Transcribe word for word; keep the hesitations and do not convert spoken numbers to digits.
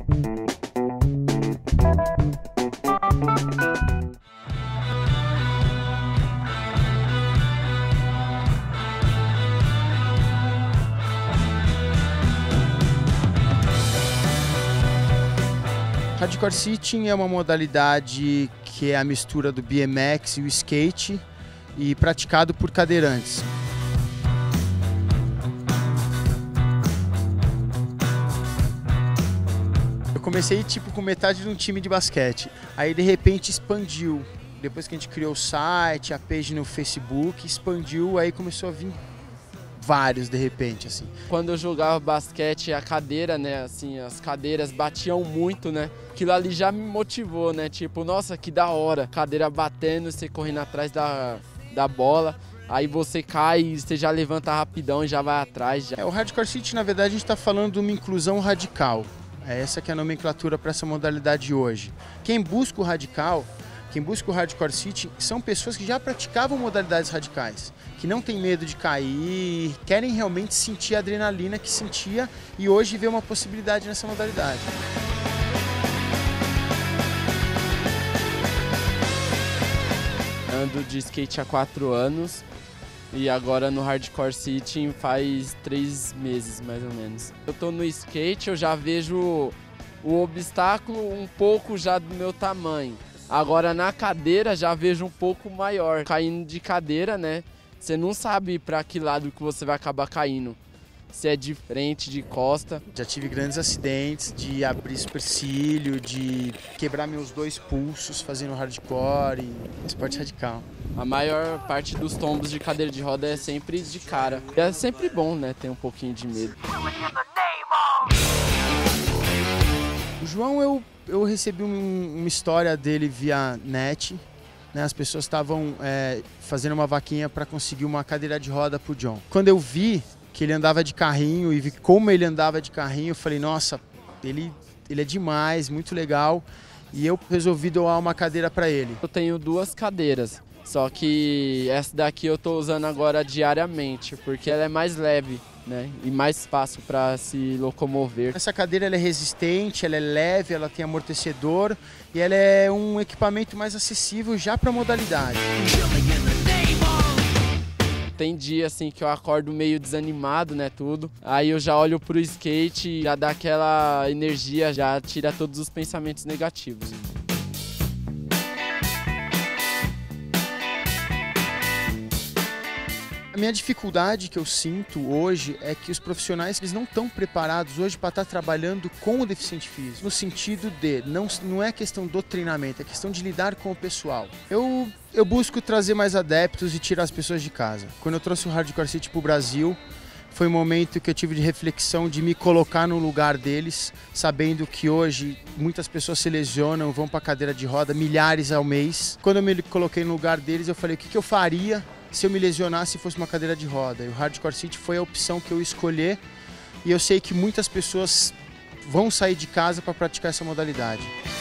Hardcore Sitting é uma modalidade que é a mistura do B M X e o skate e praticado por cadeirantes. Eu comecei tipo com metade de um time de basquete, aí de repente expandiu. Depois que a gente criou o site, a page no Facebook, expandiu, aí começou a vir vários de repente, assim. Quando eu jogava basquete, a cadeira, né, assim, as cadeiras batiam muito, né? Aquilo ali já me motivou, né? Tipo, nossa, que da hora. Cadeira batendo, você correndo atrás da, da bola. Aí você cai e você já levanta rapidão e já vai atrás. Já. É, o Hardcore Sitting, na verdade, a gente está falando de uma inclusão radical. É essa que é a nomenclatura para essa modalidade hoje. Quem busca o radical, quem busca o Hardcore Sitting, são pessoas que já praticavam modalidades radicais, que não têm medo de cair, querem realmente sentir a adrenalina que sentia e hoje vê uma possibilidade nessa modalidade. Ando de skate há quatro anos e agora no Hardcore Sitting faz três meses mais ou menos. Eu tô no skate, eu já vejo o obstáculo um pouco já do meu tamanho. Agora na cadeira já vejo um pouco maior. Caindo de cadeira, né? Você não sabe para que lado que você vai acabar caindo. Se é de frente, de costa. Já tive grandes acidentes de abrir supercílio, de quebrar meus dois pulsos fazendo hardcore e esporte radical. A maior parte dos tombos de cadeira de roda é sempre de cara. É sempre bom, né? Ter um pouquinho de medo. O João, eu, eu recebi um, uma história dele via net. Né, as pessoas estavam é, fazendo uma vaquinha para conseguir uma cadeira de roda pro John. Quando eu vi que ele andava de carrinho e vi como ele andava de carrinho, eu falei, nossa, ele, ele é demais, muito legal. E eu resolvi doar uma cadeira para ele. Eu tenho duas cadeiras, só que essa daqui eu tô usando agora diariamente, porque ela é mais leve, né, e mais fácil para se locomover. Essa cadeira ela é resistente, ela é leve, ela tem amortecedor e ela é um equipamento mais acessível já para a modalidade. Tem dia assim que eu acordo meio desanimado, né, tudo. Aí eu já olho pro skate e já dá aquela energia, já tira todos os pensamentos negativos. A minha dificuldade que eu sinto hoje é que os profissionais eles não estão preparados hoje para estar trabalhando com o deficiente físico, no sentido de, não, não é questão do treinamento, é questão de lidar com o pessoal. Eu, eu busco trazer mais adeptos e tirar as pessoas de casa. Quando eu trouxe o Hardcore Sitting para o Brasil, foi um momento que eu tive de reflexão, de me colocar no lugar deles, sabendo que hoje muitas pessoas se lesionam, vão para a cadeira de roda, milhares ao mês. Quando eu me coloquei no lugar deles, eu falei, o que, que eu faria se eu me lesionasse e fosse uma cadeira de roda? E o Hardcore Sitting foi a opção que eu escolhi e eu sei que muitas pessoas vão sair de casa para praticar essa modalidade.